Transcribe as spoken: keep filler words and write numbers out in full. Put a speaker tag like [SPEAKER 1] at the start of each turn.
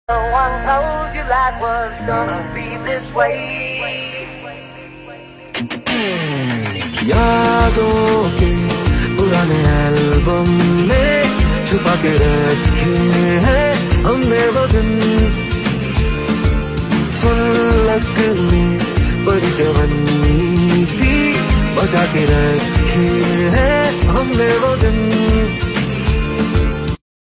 [SPEAKER 1] No one told you life was gonna be this way.
[SPEAKER 2] यादों के पुराने album में छुपा के रखे हैं हमने वो दिन, फलक में बड़ी जवानी सी बचा के रखे हैं हमने वो दिन।